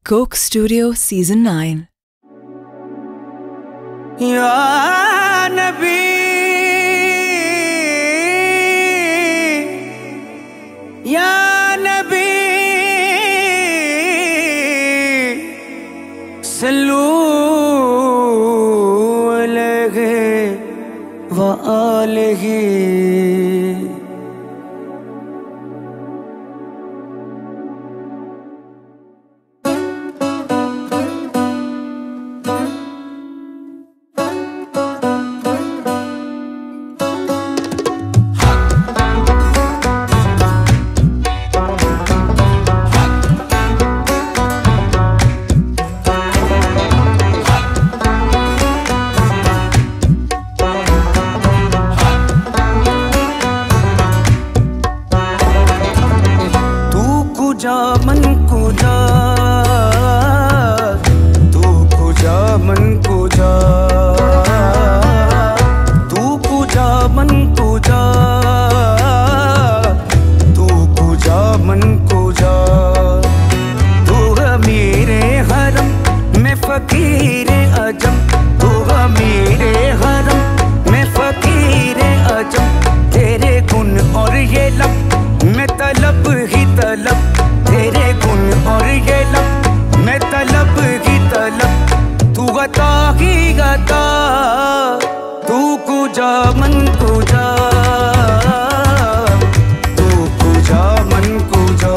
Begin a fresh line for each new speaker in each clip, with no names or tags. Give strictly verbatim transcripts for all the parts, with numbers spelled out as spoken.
Coke Studio Season nine.
या नबी या नबी सल्लू अलैहि व आलिहि। जा मन को जा तू को जा मन को जा तू को जा मन को जा तू को जा मन को जा। तू मेरे हरम में फकीर अजम, तू मेरे हरम में फकीर अजम। तेरे गुण और ये लब मैं तलब ही तलब, तेरे गुण और ये लब मैं तलब ही तलब। तू गता ही गता तू को जा मन को जा तू को जा मन को जा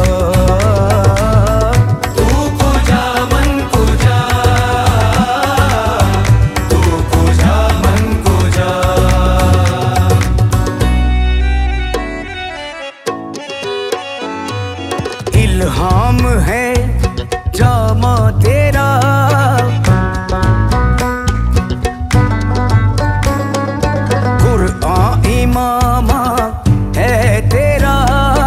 तू को जा मन को जा तू को जा मन को जा। इल्हाम है जामा तेरा, कुरआन इमामा है तेरा।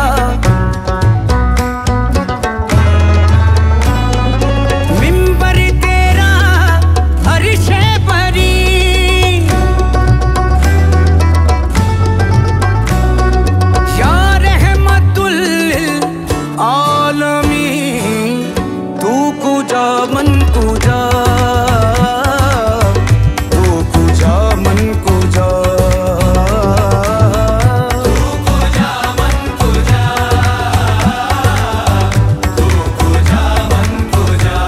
मिंबर तेरा अर्शे परी, या रहमतुल आलमी। तू को जा मन को जा तू को जा मन को जा तू को जा मन को जा तू को जा मन को जा।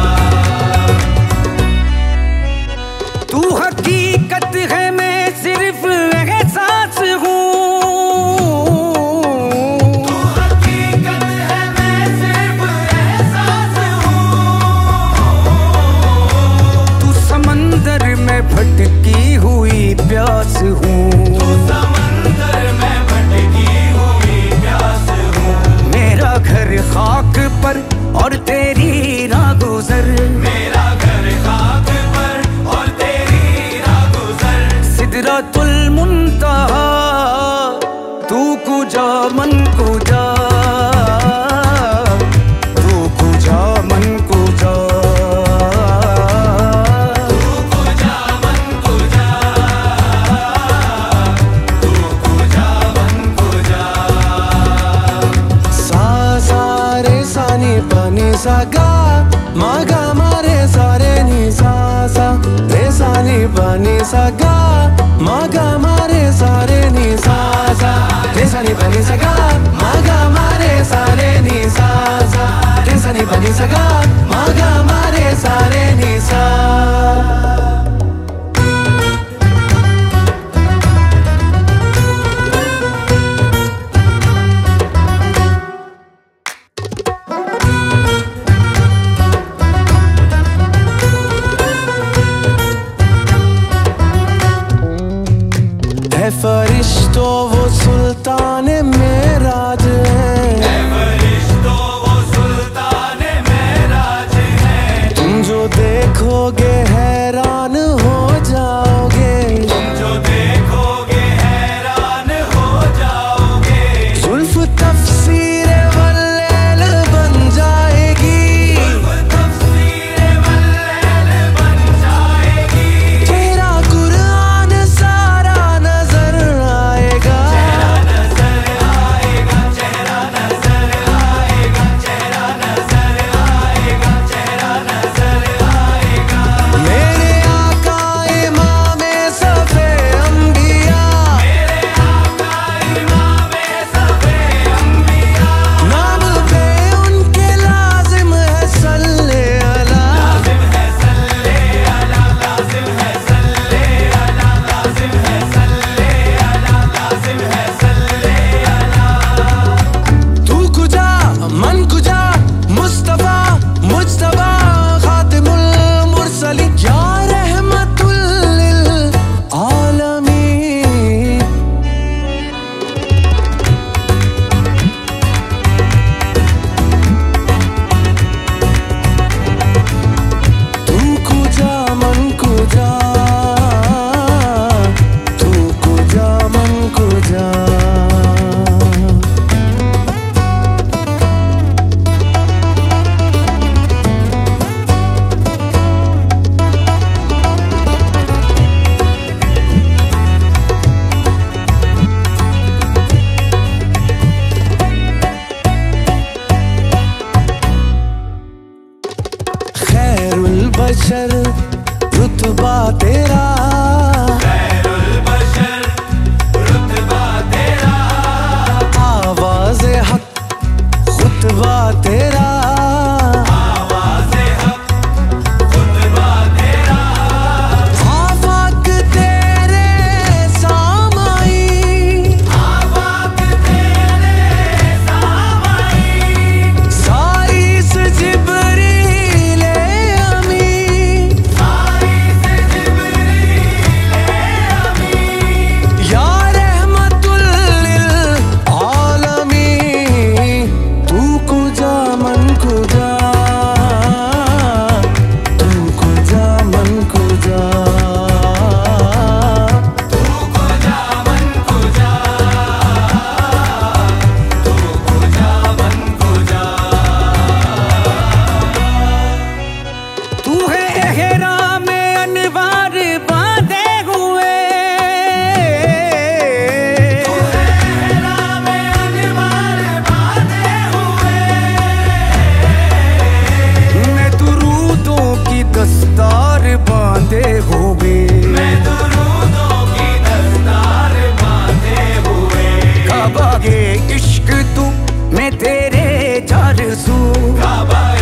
तू हकीकत है मैं सिर्फ एहसास हूँ, भटकी हुई प्यास हूँ, तू समंदर में भटकी हुई प्यास हूँ। मेरा घर खाक पर और तेरी राह गुजर, मेरा घर खाक पर और तेरी राह गुजर। सिदरतुल मुंतहा तू को जा मन को जा तू को जा मन को जा। सागा मागा मारे सारे नी सा सा रे सा नी बनी सागा मागा मारे सारे नी सा सा रे सा नी बनी सागा मागा मारे सारे नी सा सा रे सा नी बनी सागा मागा मारे सारे नी सा। फरिश्तों वो सुल्तान मेराज है, चार सू, काबा